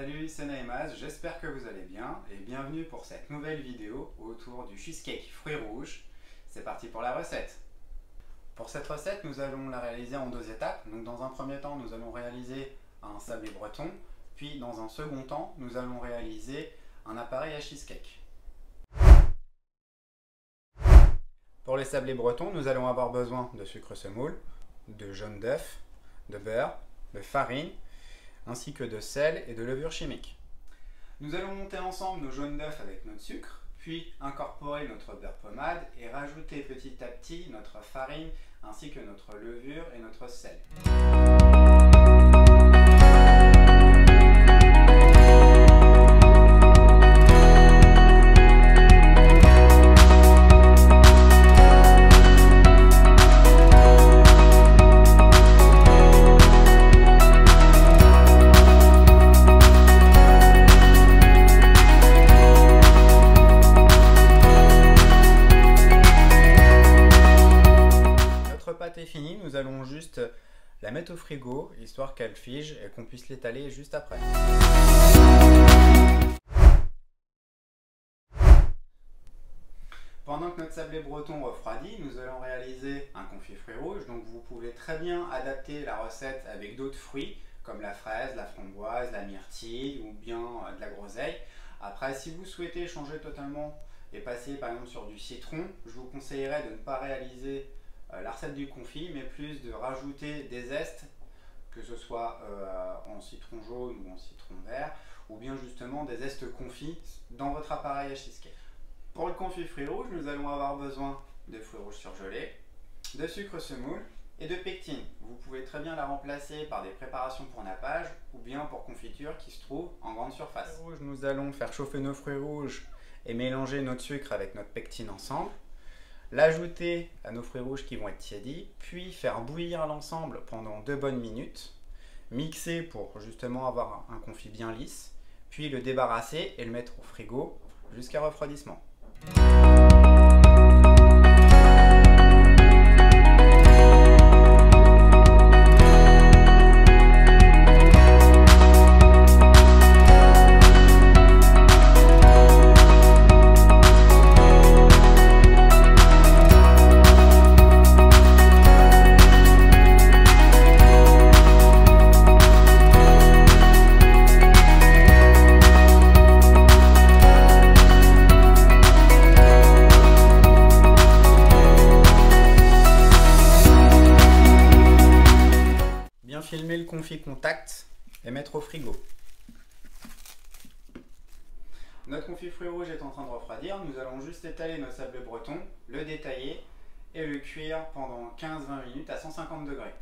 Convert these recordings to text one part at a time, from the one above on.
Salut, c'est Naïmaz, j'espère que vous allez bien et bienvenue pour cette nouvelle vidéo autour du cheesecake fruits rouges. C'est parti pour la recette. Pour cette recette, nous allons la réaliser en deux étapes. Donc dans un premier temps, nous allons réaliser un sablé breton, puis dans un second temps, nous allons réaliser un appareil à cheesecake. Pour les sablés bretons, nous allons avoir besoin de sucre semoule, de jaune d'œuf, de beurre, de farine, ainsi que de sel et de levure chimique. Nous allons monter ensemble nos jaunes d'œufs avec notre sucre, puis incorporer notre beurre pommade et rajouter petit à petit notre farine ainsi que notre levure et notre sel. Est fini, nous allons juste la mettre au frigo histoire qu'elle fige et qu'on puisse l'étaler juste après. Pendant que notre sablé breton refroidit, nous allons réaliser un confit fruits rouges. Donc vous pouvez très bien adapter la recette avec d'autres fruits comme la fraise, la framboise, la myrtille ou bien de la groseille. Après, si vous souhaitez changer totalement et passer par exemple sur du citron, je vous conseillerais de ne pas réaliser la recette du confit, mais plus de rajouter des zestes, que ce soit en citron jaune ou en citron vert, ou bien justement des zestes confits dans votre appareil à cheesecake. Pour le confit fruits rouges, nous allons avoir besoin de fruits rouges surgelés, de sucre semoule et de pectine. Vous pouvez très bien la remplacer par des préparations pour nappage ou bien pour confiture qui se trouvent en grande surface. Nous allons faire chauffer nos fruits rouges et mélanger notre sucre avec notre pectine ensemble. L'ajouter à nos fruits rouges qui vont être tiédis, puis faire bouillir l'ensemble pendant 2 bonnes minutes, mixer pour justement avoir un confit bien lisse, puis le débarrasser et le mettre au frigo jusqu'à refroidissement. Filmer le confit contact et mettre au frigo. Notre confit fruits rouges est en train de refroidir. Nous allons juste étaler notre sablé breton, le détailler et le cuire pendant 15-20 minutes à 150 degrés.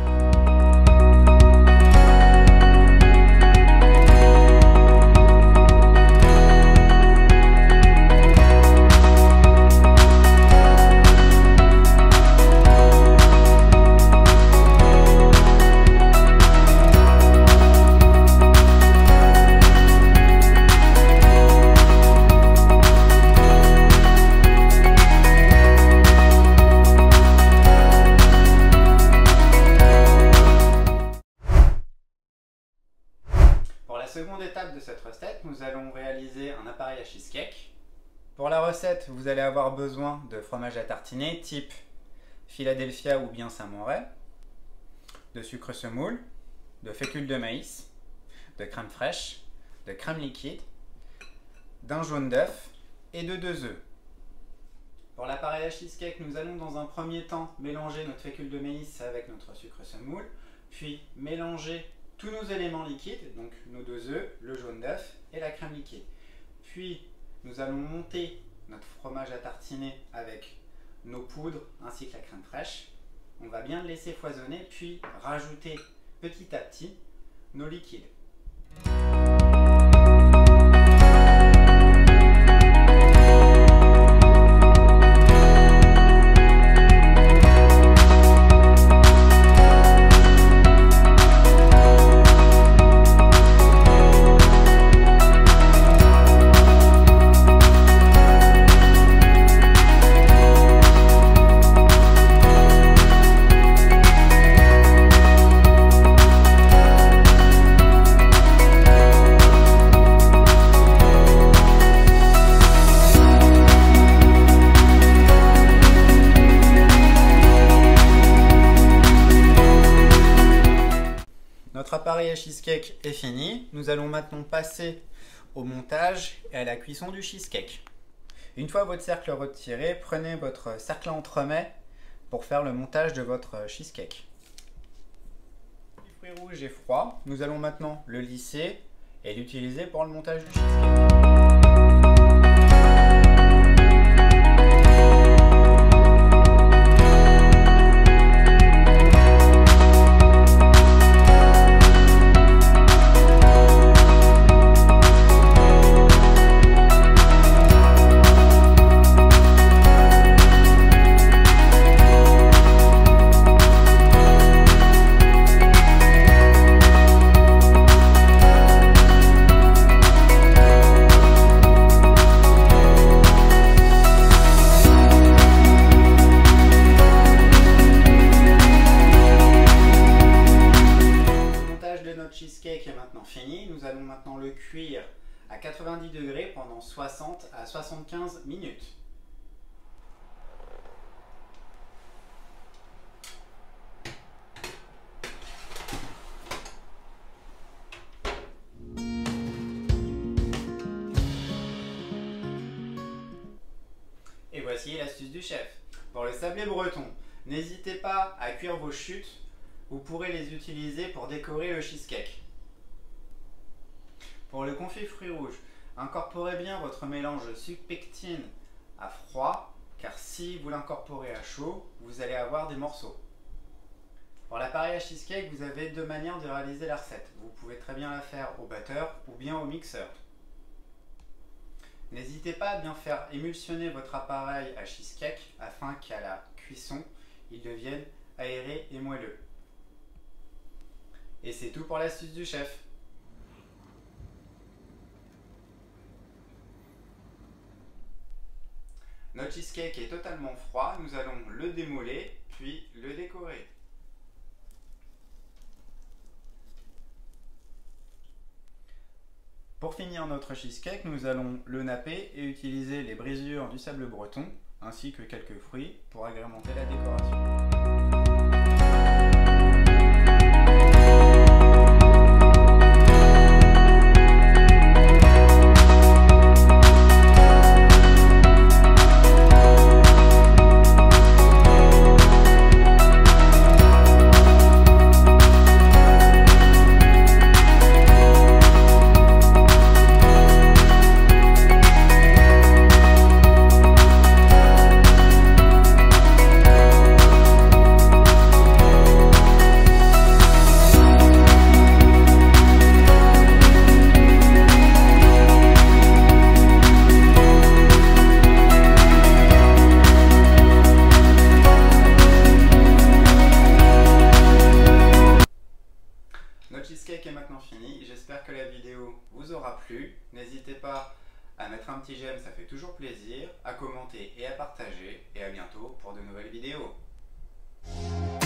Seconde étape de cette recette, nous allons réaliser un appareil à cheesecake. Pour la recette, vous allez avoir besoin de fromage à tartiner type Philadelphia ou bien Saint-Moret, de sucre semoule, de fécule de maïs, de crème fraîche, de crème liquide, d'un jaune d'œuf et de 2 œufs. Pour l'appareil à cheesecake, nous allons dans un premier temps mélanger notre fécule de maïs avec notre sucre semoule, puis mélanger tous nos éléments liquides, donc nos 2 œufs, le jaune d'œuf et la crème liquide. Puis nous allons monter notre fromage à tartiner avec nos poudres ainsi que la crème fraîche. On va bien le laisser foisonner, puis rajouter petit à petit nos liquides. l'appareil à cheesecake est fini. Nous allons maintenant passer au montage et à la cuisson du cheesecake. Une fois votre cercle retiré, prenez votre cercle à entremets pour faire le montage de votre cheesecake. Le fruit rouge est froid. Nous allons maintenant le lisser et l'utiliser pour le montage du cheesecake. Cheesecake est maintenant fini. Nous allons maintenant le cuire à 90 degrés pendant 60 à 75 minutes. Et voici l'astuce du chef. Pour le sablé breton, n'hésitez pas à cuire vos chutes. Vous pourrez les utiliser pour décorer le cheesecake. Pour le confit fruits rouges, incorporez bien votre mélange sucre pectine à froid, car si vous l'incorporez à chaud, vous allez avoir des morceaux. Pour l'appareil à cheesecake, vous avez deux manières de réaliser la recette. Vous pouvez très bien la faire au batteur ou bien au mixeur. N'hésitez pas à bien faire émulsionner votre appareil à cheesecake afin qu'à la cuisson, il devienne aéré et moelleux. Et c'est tout pour l'astuce du chef. Notre cheesecake est totalement froid, nous allons le démoler puis le décorer. Pour finir notre cheesecake, nous allons le napper et utiliser les brisures du sable breton ainsi que quelques fruits pour agrémenter la décoration. Notre cheesecake est maintenant fini, j'espère que la vidéo vous aura plu. N'hésitez pas à mettre un petit j'aime, ça fait toujours plaisir, à commenter et à partager. Et à bientôt pour de nouvelles vidéos.